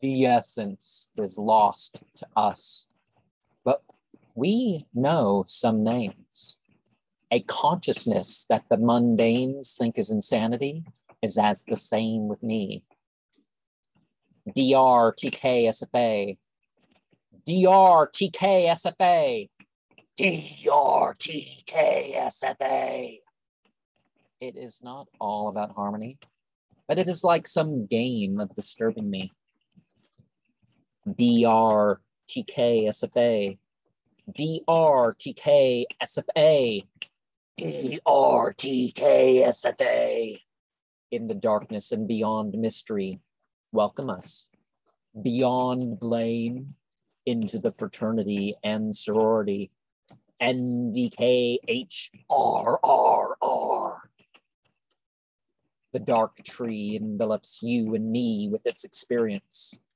The essence is lost to us, but we know some names. A consciousness that the mundanes think is insanity is as the same with me. DRTKSFA. DRTKSFA. DRTKSFA. It is not all about harmony, but it is like some game of disturbing me. DRTKSFA. DRTKSFA. DRTKSFA. In the darkness and beyond mystery, welcome us. Beyond blame, into the fraternity and sorority. NVKHRRR. The dark tree envelops you and me with its experience.